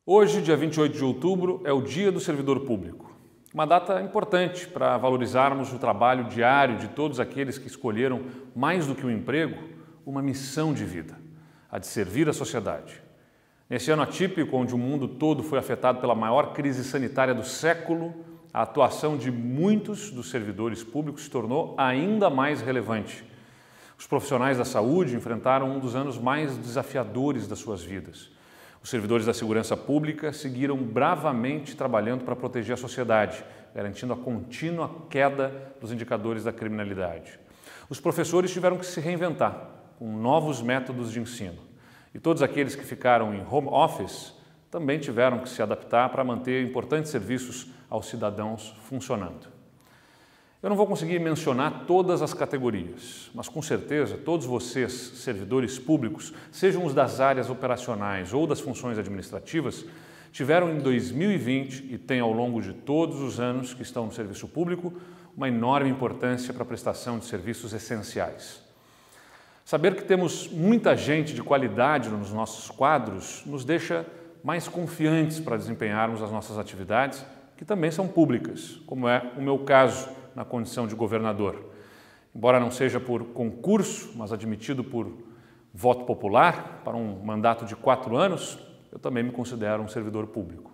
Hoje, dia 28 de outubro, é o Dia do Servidor Público. Uma data importante para valorizarmos o trabalho diário de todos aqueles que escolheram, mais do que um emprego, uma missão de vida, a de servir a sociedade. Nesse ano atípico, onde o mundo todo foi afetado pela maior crise sanitária do século, a atuação de muitos dos servidores públicos se tornou ainda mais relevante. Os profissionais da saúde enfrentaram um dos anos mais desafiadores das suas vidas. Os servidores da segurança pública seguiram bravamente trabalhando para proteger a sociedade, garantindo a contínua queda dos indicadores da criminalidade. Os professores tiveram que se reinventar com novos métodos de ensino. E todos aqueles que ficaram em home office também tiveram que se adaptar para manter importantes serviços aos cidadãos funcionando. Eu não vou conseguir mencionar todas as categorias, mas com certeza todos vocês, servidores públicos, sejam os das áreas operacionais ou das funções administrativas, tiveram em 2020 e têm ao longo de todos os anos que estão no serviço público uma enorme importância para a prestação de serviços essenciais. Saber que temos muita gente de qualidade nos nossos quadros nos deixa mais confiantes para desempenharmos as nossas atividades, que também são públicas, como é o meu caso na condição de governador. Embora não seja por concurso, mas admitido por voto popular para um mandato de 4 anos, eu também me considero um servidor público.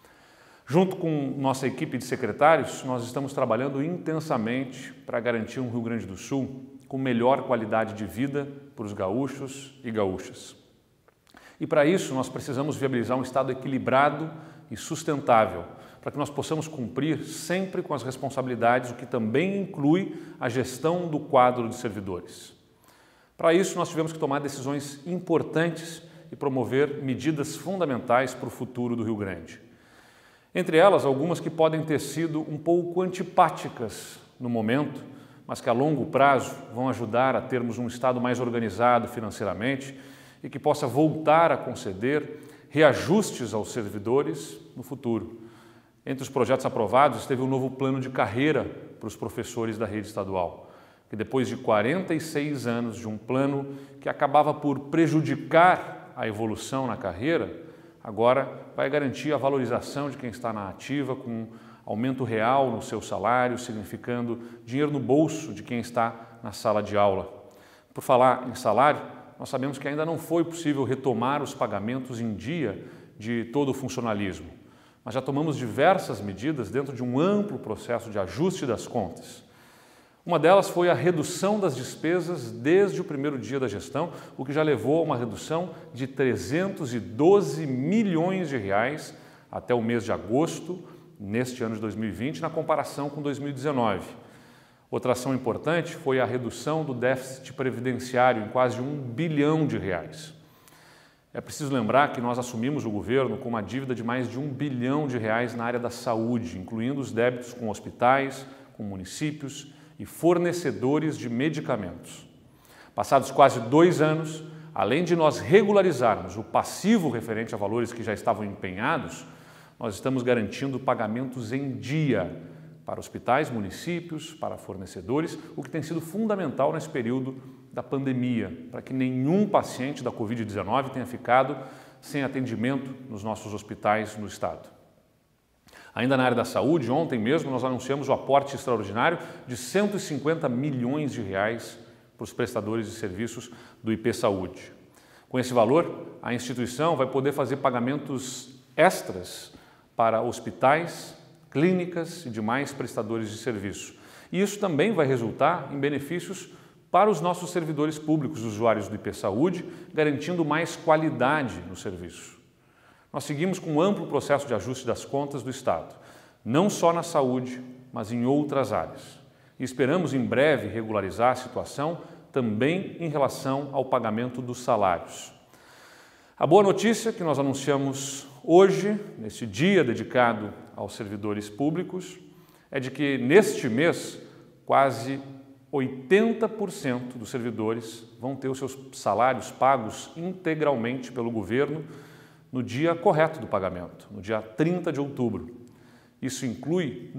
Junto com nossa equipe de secretários, nós estamos trabalhando intensamente para garantir um Rio Grande do Sul com melhor qualidade de vida para os gaúchos e gaúchas. E para isso nós precisamos viabilizar um Estado equilibrado e sustentável, para que nós possamos cumprir sempre com as responsabilidades, o que também inclui a gestão do quadro de servidores. Para isso, nós tivemos que tomar decisões importantes e promover medidas fundamentais para o futuro do Rio Grande. Entre elas, algumas que podem ter sido um pouco antipáticas no momento, mas que a longo prazo vão ajudar a termos um Estado mais organizado financeiramente e que possa voltar a conceder reajustes aos servidores no futuro. Entre os projetos aprovados esteve um novo plano de carreira para os professores da rede estadual, que depois de 46 anos de um plano que acabava por prejudicar a evolução na carreira, agora vai garantir a valorização de quem está na ativa com aumento real no seu salário, significando dinheiro no bolso de quem está na sala de aula. Por falar em salário, nós sabemos que ainda não foi possível retomar os pagamentos em dia de todo o funcionalismo, mas já tomamos diversas medidas dentro de um amplo processo de ajuste das contas. Uma delas foi a redução das despesas desde o primeiro dia da gestão, o que já levou a uma redução de 312 milhões de reais até o mês de agosto, neste ano de 2020, na comparação com 2019. Outra ação importante foi a redução do déficit previdenciário em quase 1 bilhão de reais. É preciso lembrar que nós assumimos o governo com uma dívida de mais de 1 bilhão de reais na área da saúde, incluindo os débitos com hospitais, com municípios e fornecedores de medicamentos. Passados quase 2 anos, além de nós regularizarmos o passivo referente a valores que já estavam empenhados, nós estamos garantindo pagamentos em dia para hospitais, municípios, para fornecedores, o que tem sido fundamental nesse período da pandemia, para que nenhum paciente da Covid-19 tenha ficado sem atendimento nos nossos hospitais no estado. Ainda na área da saúde, ontem mesmo nós anunciamos o aporte extraordinário de 150 milhões de reais para os prestadores de serviços do IP Saúde. Com esse valor, a instituição vai poder fazer pagamentos extras para hospitais, clínicas e demais prestadores de serviço. E isso também vai resultar em benefícios para os nossos servidores públicos, usuários do IP Saúde, garantindo mais qualidade no serviço. Nós seguimos com um amplo processo de ajuste das contas do Estado, não só na saúde, mas em outras áreas. E esperamos em breve regularizar a situação também em relação ao pagamento dos salários. A boa notícia que nós anunciamos hoje, neste dia dedicado aos servidores públicos, é de que neste mês quase 80% dos servidores vão ter os seus salários pagos integralmente pelo governo no dia correto do pagamento, no dia 30 de outubro. Isso inclui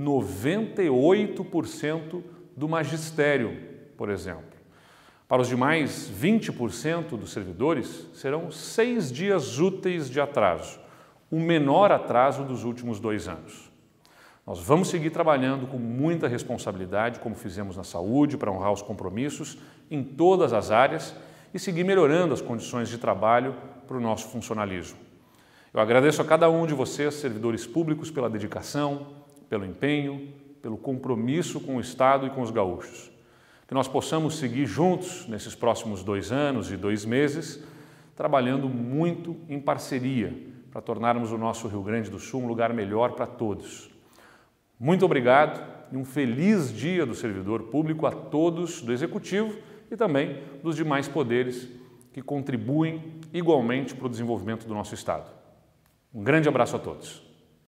98% do magistério, por exemplo. Para os demais 20% dos servidores, serão 6 dias úteis de atraso, o menor atraso dos últimos 2 anos. Nós vamos seguir trabalhando com muita responsabilidade, como fizemos na saúde, para honrar os compromissos em todas as áreas e seguir melhorando as condições de trabalho para o nosso funcionalismo. Eu agradeço a cada um de vocês, servidores públicos, pela dedicação, pelo empenho, pelo compromisso com o Estado e com os gaúchos. Que nós possamos seguir juntos nesses próximos 2 anos e 2 meses, trabalhando muito em parceria para tornarmos o nosso Rio Grande do Sul um lugar melhor para todos. Muito obrigado e um feliz Dia do Servidor Público a todos do Executivo e também dos demais poderes que contribuem igualmente para o desenvolvimento do nosso Estado. Um grande abraço a todos.